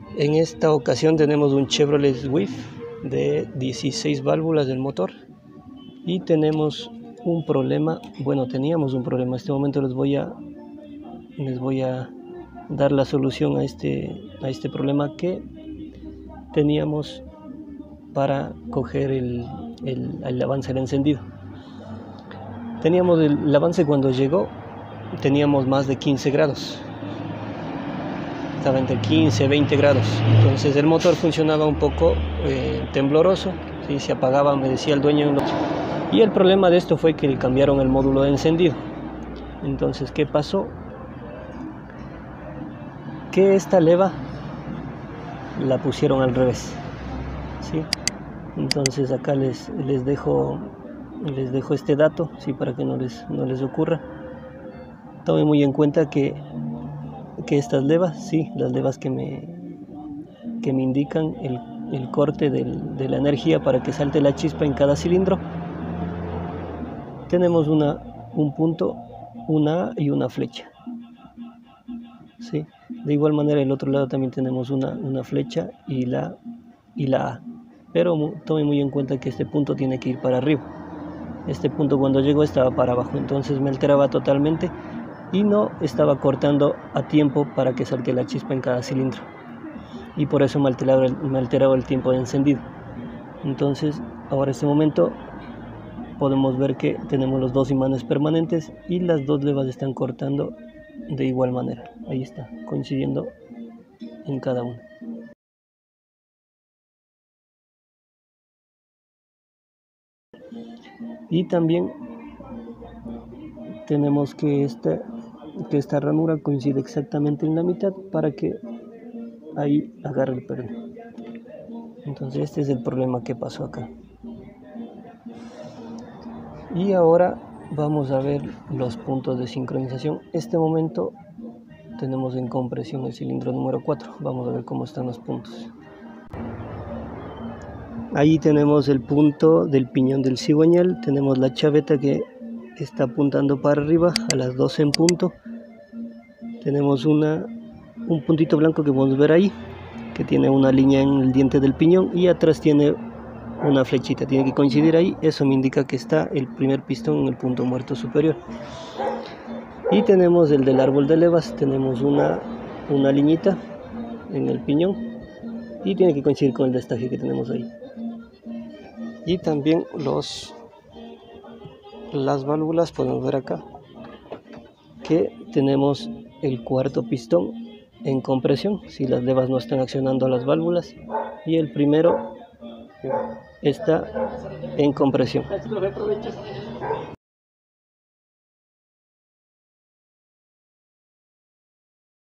En esta ocasión tenemos un Chevrolet Swift de 16 válvulas del motor y tenemos un problema, teníamos un problema. En este momento les voy a dar la solución a este problema que teníamos para coger el avance del encendido. Teníamos el avance cuando llegó, teníamos más de 15 grados. Estaba entre 15 y 20 grados, entonces el motor funcionaba un poco tembloroso, ¿sí? Se apagaba, me decía el dueño. Y el problema de esto fue que le cambiaron el módulo de encendido. Entonces, ¿qué pasó? Que esta leva la pusieron al revés, ¿sí? Entonces acá les dejo este dato, ¿sí? Para que no les ocurra. Tomen muy en cuenta que estas levas, sí, las levas que me indican el corte de la energía para que salte la chispa en cada cilindro, tenemos un punto, una A y una flecha, ¿sí? De igual manera el otro lado también tenemos una flecha y la A, pero tomen muy en cuenta que este punto tiene que ir para arriba. Este punto cuando llegó estaba para abajo, entonces me alteraba totalmente y no estaba cortando a tiempo para que salte la chispa en cada cilindro, y por eso me alteraba el tiempo de encendido. Entonces ahora en este momento podemos ver que tenemos los dos imanes permanentes y las dos levas están cortando de igual manera. Ahí está, coincidiendo en cada una. Y también tenemos que esta ranura coincide exactamente en la mitad para que ahí agarre el perno. Entonces este es el problema que pasó acá. Y ahora vamos a ver los puntos de sincronización. Este momento tenemos en compresión el cilindro número 4. Vamos a ver cómo están los puntos. Ahí tenemos el punto del piñón del cigüeñal. Tenemos la chaveta que está apuntando para arriba a las 12 en punto. Tenemos un puntito blanco que podemos ver ahí, que tiene una línea en el diente del piñón, y atrás tiene una flechita, tiene que coincidir ahí. Eso me indica que está el primer pistón en el punto muerto superior. Y tenemos el del árbol de levas, tenemos una liñita en el piñón y tiene que coincidir con el destaje que tenemos ahí. Y también las válvulas, podemos ver acá que tenemos el cuarto pistón en compresión, si las levas no están accionando las válvulas, y el primero está en compresión.